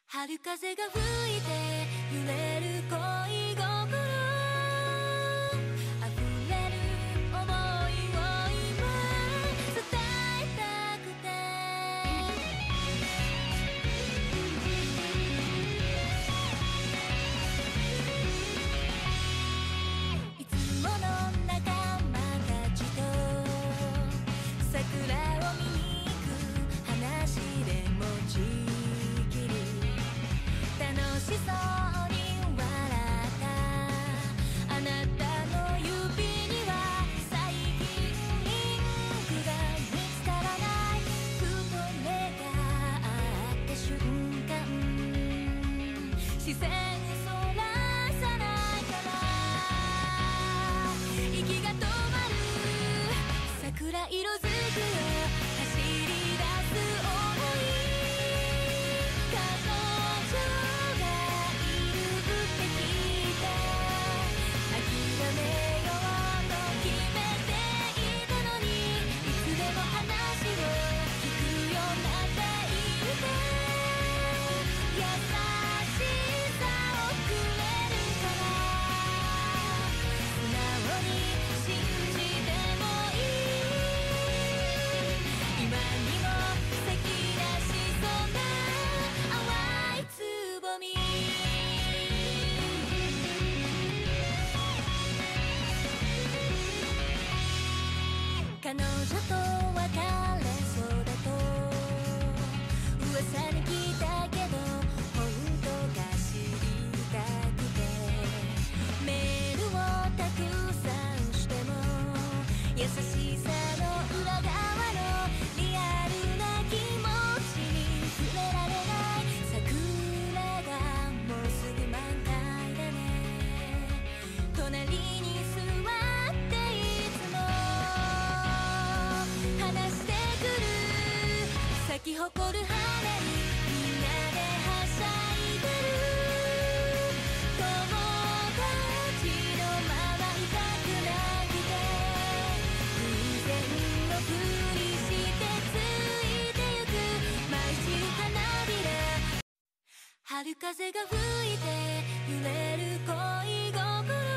春風が吹いて揺れる恋心溢れる想いを今伝えたくていつもの仲間たちと桜を見に行く話で持ちきり楽しそうに笑ったあなたの指には最近インクが見つからないふと目が合った瞬間視線そらさないから息が止まる桜色づくよ走り出す想い彼女がいるって聞いて諦めようと決めていたのにいつでも話を聞くようなっていて優しさをくれるから素直に信じてもいい今にも咲き出しそうな淡いつぼみ彼女と別れそうだと噂に聞いたけど本当か知りたくてメールをたくさんしても優しさの裏側のリアルな気持ちに触れられない桜がもうすぐ満開だね隣に座っていつも話してくる咲き誇る花にみんなではしゃいでる友達のままいたくなくて偶然のふりしてついてゆく舞い散る花びら春風が吹いて揺れる恋心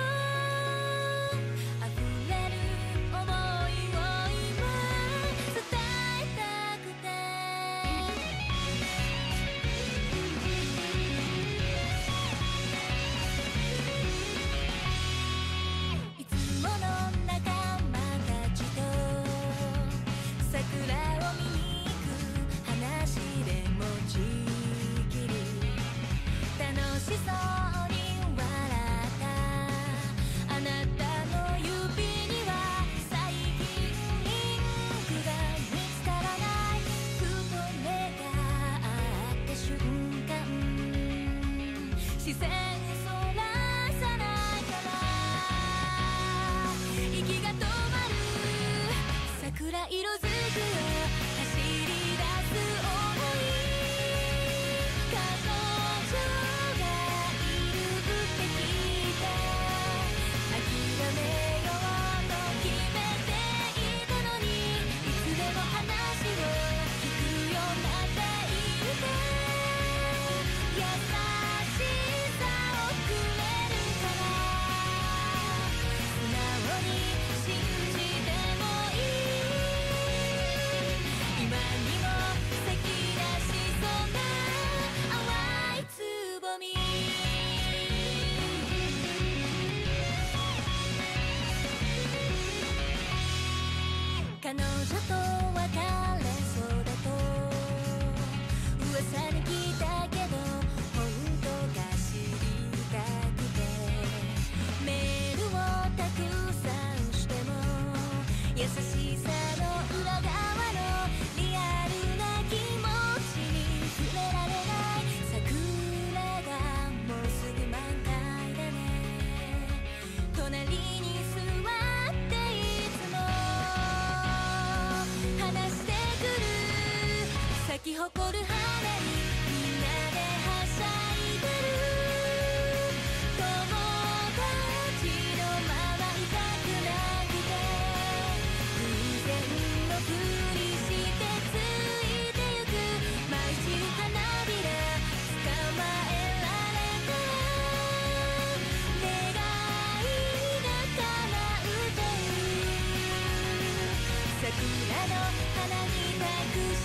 溢れる想いを今伝えたくていつもの仲間たちと桜を見に行く話で持ちきり楽しそうに笑ったあなたの指には最近インクが見つからないふと目が合った瞬間視線そらさないから息が止まる桜色づくよ走り出す想い彼女がいるって聞いて諦めようと決めていたのにいつでも話を聞くようなっていて優しさをくれるから素直に信じてもいい今にも咲き出しそうな淡いつぼみ彼女と別れそうだと噂に聞いたけど本当か知りたくてメールをたくさんしても優しさの裏側のリアルな気持ちに触れられない桜がもうすぐ満開だね隣に座っていつも話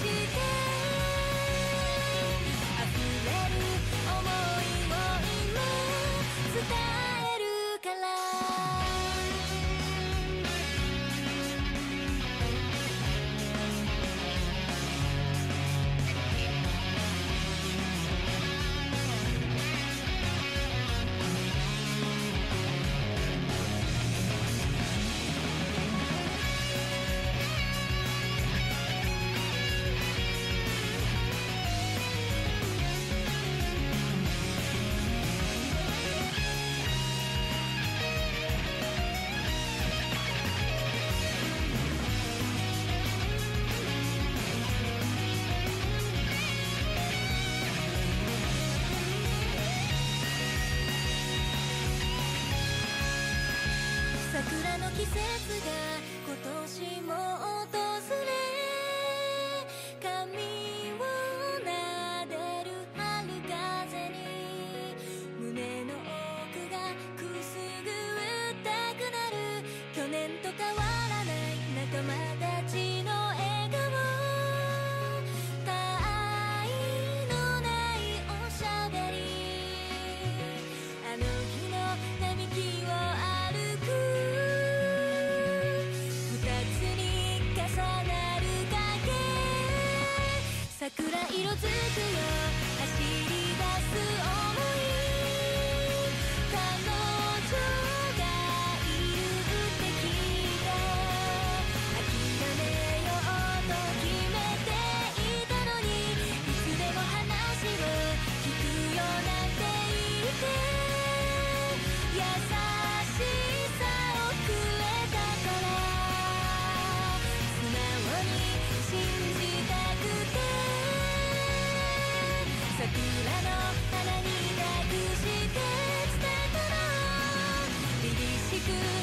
して溢れる想いを今伝えるから桜の季節が今年も訪れ髪を撫でる春風に胸の奥がくすぐったくなる去年と変わらない仲間たちの笑顔他愛のないおしゃべりあの日の並木を歩く桜色づくよ走り出す想い彼女がいるって聞いた諦めようと決めていたのにいつでも話を聞くよなんて言って優しさをくれたから素直に信じたくて桜の花に託して伝えたら凛々しく